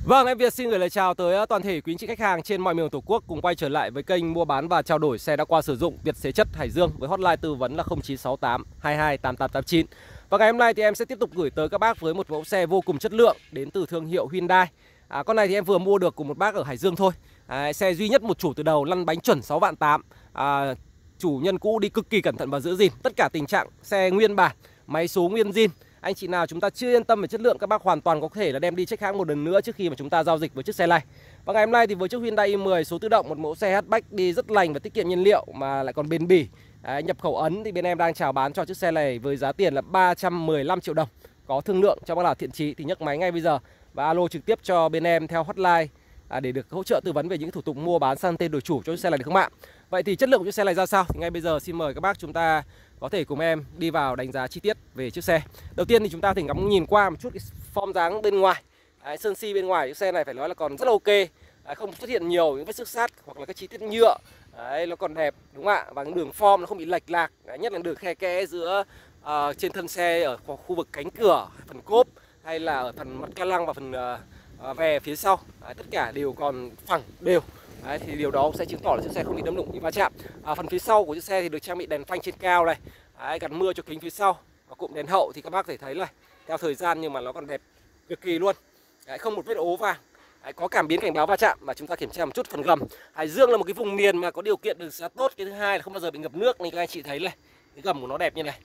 Vâng, em Việt xin gửi lời chào tới toàn thể quý anh chị khách hàng trên mọi miền Tổ quốc cùng quay trở lại với kênh mua bán và trao đổi xe đã qua sử dụng Việt Xế Chất Hải Dương với hotline tư vấn là 0968 22 8889. Và ngày hôm nay thì em sẽ tiếp tục gửi tới các bác với một mẫu xe vô cùng chất lượng đến từ thương hiệu Hyundai. Con này thì em vừa mua được của một bác ở Hải Dương thôi. Xe duy nhất một chủ từ đầu, lăn bánh chuẩn 6 vạn 8. Chủ nhân cũ đi cực kỳ cẩn thận và giữ gìn tất cả tình trạng xe nguyên bản, máy số nguyên zin. Anh chị nào chúng ta chưa yên tâm về chất lượng, các bác hoàn toàn có thể là đem đi check hãng một lần nữa trước khi mà chúng ta giao dịch với chiếc xe này. Và ngày hôm nay thì với chiếc Hyundai i10 số tự động, một mẫu xe hatchback đi rất lành và tiết kiệm nhiên liệu mà lại còn bền bỉ. Nhập khẩu Ấn thì bên em đang chào bán cho chiếc xe này với giá tiền là 315 triệu đồng. Có thương lượng cho bác nào thiện chí thì nhấc máy ngay bây giờ và alo trực tiếp cho bên em theo hotline để được hỗ trợ tư vấn về những thủ tục mua bán sang tên đổi chủ cho chiếc xe này được không ạ? Vậy thì chất lượng của chiếc xe này ra sao? Thì ngay bây giờ xin mời các bác chúng ta có thể cùng em đi vào đánh giá chi tiết về chiếc xe. Đầu tiên thì chúng ta có thể ngắm nhìn qua một chút cái form dáng bên ngoài. Sơn si bên ngoài chiếc xe này phải nói là còn rất là ok. Không xuất hiện nhiều những vết xước sát hoặc là các chi tiết nhựa. Nó còn đẹp đúng không ạ? Và cái đường form nó không bị lệch lạc. Nhất là đường khe kẽ giữa trên thân xe ở khu vực cánh cửa, phần cốp hay là ở phần mặt ca lăng và phần về phía sau. Tất cả đều còn phẳng đều. Thì điều đó sẽ chứng tỏ là chiếc xe không bị đâm đụng, bị va chạm. Phần phía sau của chiếc xe thì được trang bị đèn phanh trên cao này, gắn mưa cho kính phía sau. Và cụm đèn hậu thì các bác có thể thấy là theo thời gian nhưng mà nó còn đẹp cực kỳ luôn. Không một vết ố vàng. Có cảm biến cảnh báo va chạm. Và chúng ta kiểm tra một chút phần gầm. Hải Dương là một cái vùng miền mà có điều kiện đường xá tốt. Cái thứ hai là không bao giờ bị ngập nước, nên các anh chị thấy này, cái gầm của nó đẹp như này.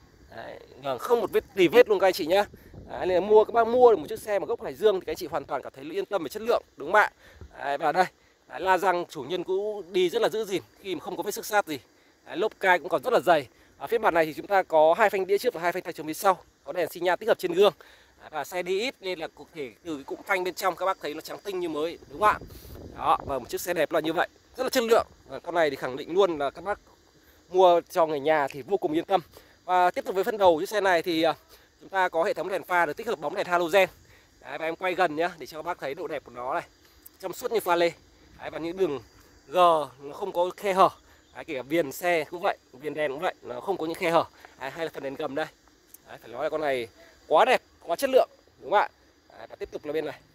Không một vết tì vết luôn các anh chị nhá. Nên là các bác mua được một chiếc xe mà gốc Hải Dương thì các anh chị hoàn toàn cảm thấy yên tâm về chất lượng, đúng không ạ? Và đây la răng chủ nhân cũ đi rất là giữ gìn khi mà không có vết xước sát gì. Lốp cai cũng còn rất là dày. Phiên bản này thì chúng ta có 2 phanh đĩa trước và 2 phanh tay chống phía sau, có đèn xi nhan tích hợp trên gương. Và xe đi ít nên là cụ thể từ cái cụm phanh bên trong các bác thấy nó trắng tinh như mới, đúng không ạ? Đó, và một chiếc xe đẹp là như vậy, rất là chất lượng. Con này thì khẳng định luôn là các bác mua cho người nhà thì vô cùng yên tâm. Và tiếp tục với phần đầu chiếc xe này thì chúng ta có hệ thống đèn pha được tích hợp bóng đèn halogen. Và em quay gần nhá để cho các bác thấy độ đẹp của nó này, trong suốt như pha lê. Và những đường G nó không có khe hở. Kể cả viền xe cũng vậy, viền đèn cũng vậy, nó không có những khe hở. Hay là phần đèn gầm đây. Phải nói là con này quá đẹp, quá chất lượng, đúng không ạ? Và tiếp tục là bên này.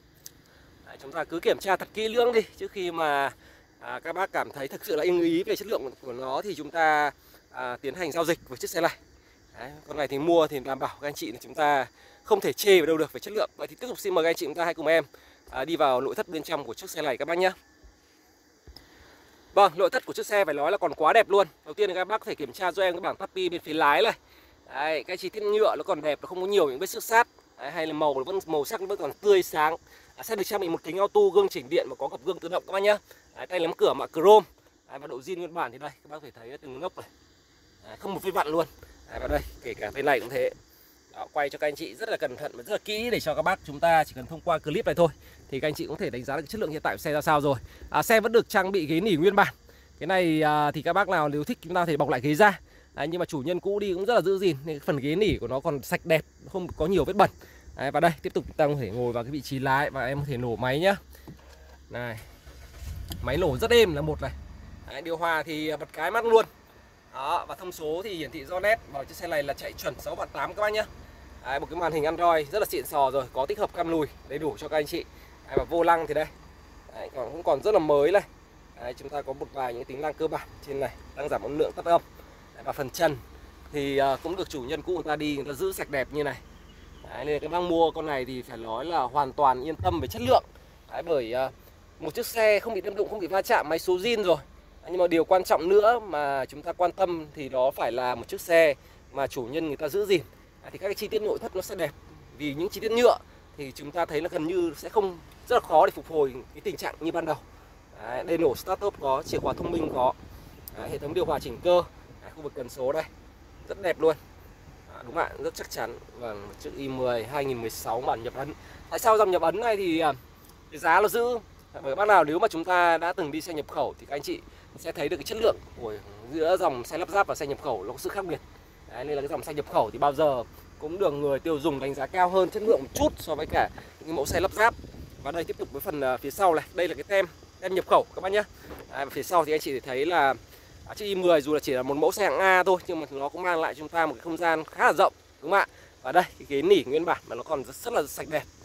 Chúng ta cứ kiểm tra thật kỹ lưỡng đi trước khi mà các bác cảm thấy thực sự là ưng ý về chất lượng của nó thì chúng ta tiến hành giao dịch với chiếc xe này. Con này thì mua thì đảm bảo các anh chị là chúng ta không thể chê vào đâu được về chất lượng. Vậy thì tiếp tục xin mời các anh chị chúng ta hãy cùng em đi vào nội thất bên trong của chiếc xe này các bác nhé. Vâng, nội thất của chiếc xe phải nói là còn quá đẹp luôn. Đầu tiên thì các bác có thể kiểm tra cho em cái bảng tapi bên phía lái này. Cái chi tiết nhựa nó còn đẹp, nó không có nhiều những vết xước sát. Hay là màu sắc nó vẫn còn tươi sáng. Xe được trang bị một kính auto gương chỉnh điện và có gập gương tự động các bác nhé. Tay nắm cửa mạ chrome. Và độ zin nguyên bản thì đây các bác có thể thấy từng ngốc này. Không một vết vặn luôn. Và đây kể cả bên này cũng thế. Đó, quay cho các anh chị rất là cẩn thận và rất là kỹ để cho các bác chúng ta chỉ cần thông qua clip này thôi thì các anh chị cũng có thể đánh giá được chất lượng hiện tại của xe ra sao rồi. Xe vẫn được trang bị ghế nỉ nguyên bản. Cái này thì các bác nào nếu thích chúng ta có thể bọc lại ghế ra. Nhưng mà chủ nhân cũ đi cũng rất là giữ gìn nên phần ghế nỉ của nó còn sạch đẹp, không có nhiều vết bẩn. Và đây tiếp tục chúng ta có thể ngồi vào cái vị trí lái và em có thể nổ máy nhá. Này, máy nổ rất êm là một này. Điều hòa thì bật cái mắt luôn. Đó, và thông số thì hiển thị rõ nét. Vào chiếc xe này là chạy chuẩn 6 vạn 8 các bác nhé. Một cái màn hình Android rất là xịn sò rồi, có tích hợp cam lùi đầy đủ cho các anh chị. Và vô lăng thì đây cũng còn rất là mới này. Chúng ta có một vài những tính năng cơ bản trên này, tăng giảm âm lượng, tắt âm. Và phần chân thì cũng được chủ nhân cũ người ta đi, người ta giữ sạch đẹp như này. Nên các bác mua con này thì phải nói là hoàn toàn yên tâm về chất lượng. Bởi một chiếc xe không bị đâm đụng, không bị va chạm, máy số zin rồi. Nhưng mà điều quan trọng nữa mà chúng ta quan tâm thì đó phải là một chiếc xe mà chủ nhân người ta giữ gìn. Thì các cái chi tiết nội thất nó sẽ đẹp. Vì những chi tiết nhựa thì chúng ta thấy là gần như sẽ không, rất là khó để phục hồi cái tình trạng như ban đầu. Đây nổ start up có, chìa khóa thông minh có, hệ thống điều hòa chỉnh cơ, khu vực cần số đây rất đẹp luôn. Đúng ạ, rất chắc chắn. Vâng, chiếc i10 2016 bản nhập ấn. Tại sao dòng nhập ấn này thì cái giá nó giữ? Bởi bác nào nếu mà chúng ta đã từng đi xe nhập khẩu thì các anh chị sẽ thấy được cái chất lượng của giữa dòng xe lắp ráp và xe nhập khẩu nó có sự khác biệt. Nên là cái dòng xe nhập khẩu thì bao giờ cũng được người tiêu dùng đánh giá cao hơn chất lượng một chút so với cả những mẫu xe lắp ráp. Và đây tiếp tục với phần phía sau này, đây là cái tem nhập khẩu các bác nhé. Phía sau thì anh chị thấy là chiếc i10 dù là chỉ là một mẫu xe hạng A thôi nhưng mà nó cũng mang lại cho chúng ta một cái không gian khá là rộng, đúng không ạ? Và đây cái ghế nỉ nguyên bản mà nó còn rất là sạch đẹp.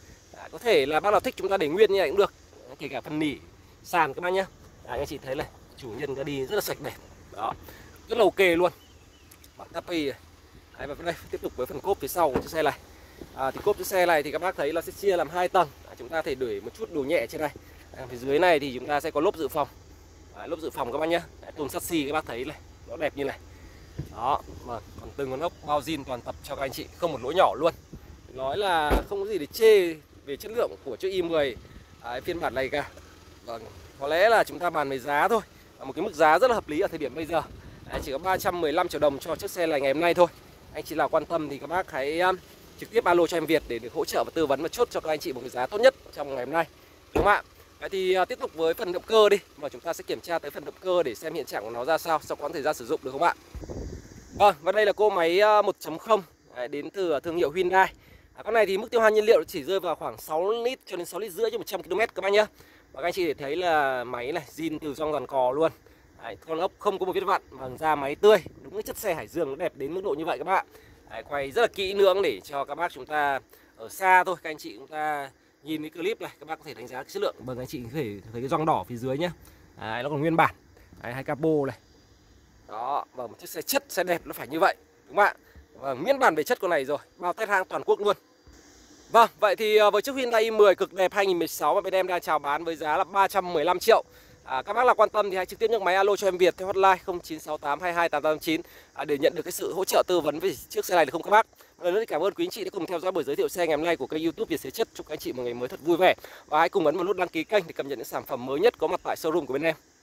Có thể là bác nào thích chúng ta để nguyên như này cũng được, kể cả phần nỉ sàn các bác nhá. Các anh chị thấy này, chủ nhân đã đi rất là sạch đẹp, đó, rất là ok luôn. Bản tapi này. Đấy, và đây tiếp tục với phần cốp phía sau của chiếc xe này. Thì cốp chiếc xe này thì các bác thấy là sẽ chia làm 2 tầng. Chúng ta thể để một chút đồ nhẹ trên đây. Phía dưới này thì chúng ta sẽ có lốp dự phòng. Lốp dự phòng các bác nhá. Tôn sắt xi các bác thấy này, nó đẹp như này. Đó, mà còn từng con ốc bao zin toàn tập cho các anh chị, không một lỗ nhỏ luôn. Nói là không có gì để chê về chất lượng của chiếc i10 phiên bản này cả. Vâng, có lẽ là chúng ta bàn về giá thôi, một cái mức giá rất là hợp lý ở thời điểm bây giờ. Chỉ có 315 triệu đồng cho chiếc xe này ngày hôm nay thôi. Anh chị nào quan tâm thì các bác hãy trực tiếp alo cho em Việt để được hỗ trợ và tư vấn và chốt cho các anh chị một cái giá tốt nhất trong ngày hôm nay, đúng không ạ? Vậy thì tiếp tục với phần động cơ đi, và chúng ta sẽ kiểm tra tới phần động cơ để xem hiện trạng của nó ra sao sau quãng thời gian sử dụng, được không ạ? Vâng, và đây là cỗ máy 1.0 đến từ thương hiệu Hyundai. Con này thì mức tiêu hao nhiên liệu chỉ rơi vào khoảng 6 lít cho đến 6 lít rưỡi trên 100 km các bác nhá. Và các anh chị để thấy là máy này zin từ trong toàn cò luôn. Con ốc không có một vết vặn, và da máy tươi, đúng cái chất xe Hải Dương nó đẹp đến mức độ như vậy các bạn. Quay rất là kỹ lưỡng để cho các bác chúng ta ở xa thôi, các anh chị chúng ta nhìn cái clip này các bác có thể đánh giá cái chất lượng. Vâng, anh chị có thể thấy cái gioăng đỏ phía dưới nhá. Nó còn nguyên bản. Hai capo này. Đó, và một chiếc xe chất, xe đẹp nó phải như vậy, đúng không ạ? Vâng, miễn bản về chất con này rồi, bao test hang toàn quốc luôn. Vâng, vậy thì với chiếc Hyundai i10 cực đẹp 2016 mà bên em đang chào bán với giá là 315 triệu. Các bác nào quan tâm thì hãy trực tiếp nhấc máy alo cho em Việt theo hotline 0968228889 để nhận được cái sự hỗ trợ tư vấn về chiếc xe này được không các bác. Một lần nữa thì cảm ơn quý anh chị đã cùng theo dõi buổi giới thiệu xe ngày hôm nay của kênh YouTube Việt Xe Chất. Chúc các anh chị một ngày mới thật vui vẻ và hãy cùng ấn vào nút đăng ký kênh để cập nhật những sản phẩm mới nhất có mặt tại showroom của bên em.